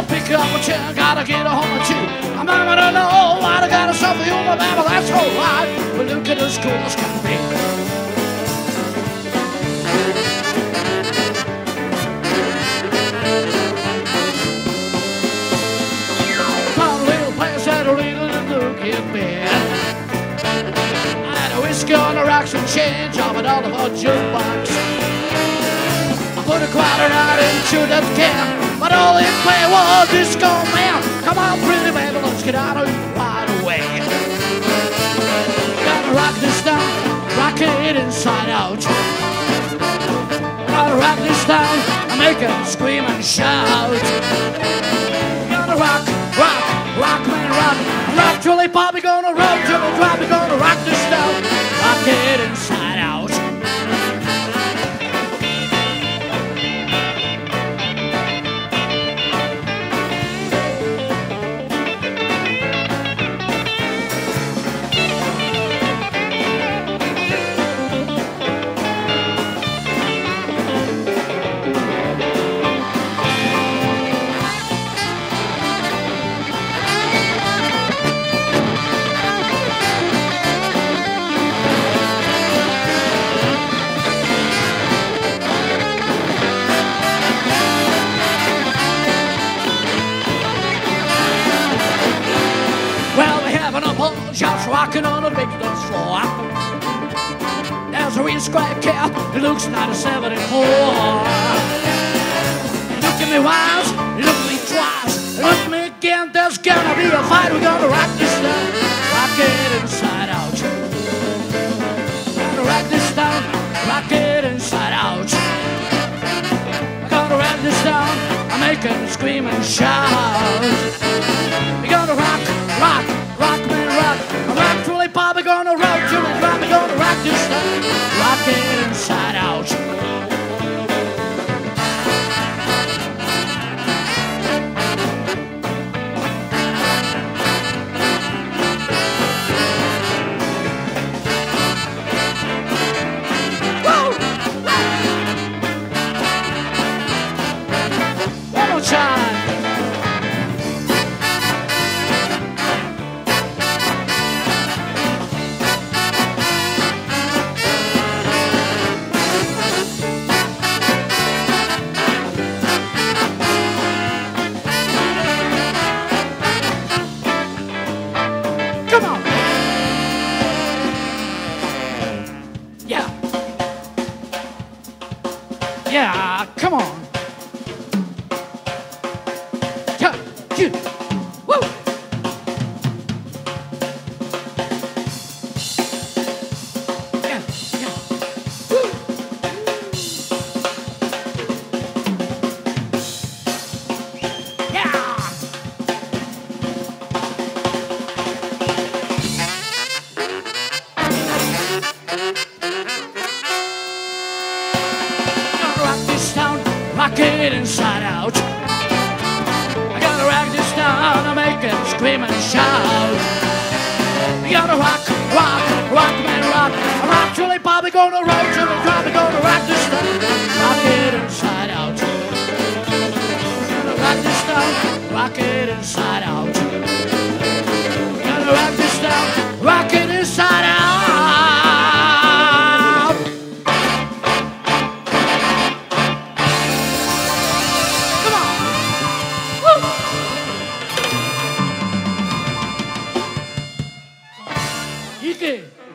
pick up a chair, gotta get a home or two. I'm not gonna know what I gotta suffer you, my baby, that's alright. But look at as cool as can be. Found a little place that a little look at me. I had a whiskey on the rocks and change of $1 for a jukebox. I put a quarter out into that can, but all it played was Disco Man. Come on, pretty baby, let's get out of here right away. Gotta rock this down, rock it inside out. Gotta rock this down, I make it scream and shout. Gotta rock, rock, rock, man, rock. Rock till they pop, we gonna rock till they drop, we gonna rock this down, rock it inside out. Just rocking on the big dance floor. There's a real scrap cat, it looks 97 and more. Look at me once, look at me twice, look at me again, there's gonna be a fight. We're gonna rock this down, rock it inside out. Gonna rock this down, rock it inside out. Gonna rock this down, I make them scream and shout. We're gonna rock, rock, rock, man, rock. Rock till they pop, we're gonna rock till they drop, we're gonna rock this stuff, rock it inside out. Woo! One more time. Come on. Yeah. Yeah, come on. Yeah, you. Woo. Yeah, yeah. Woo. Yeah. Rock it inside out. I gotta rock this down, I make it scream and shout. I gotta rock, rock, rock, man, rock. I rock till they pop, we gonna rock till they drop, we gonna rock this down, rock it inside out. Gonna rock this down, rock it inside out. Gonna rock this down, rock it inside out. You can.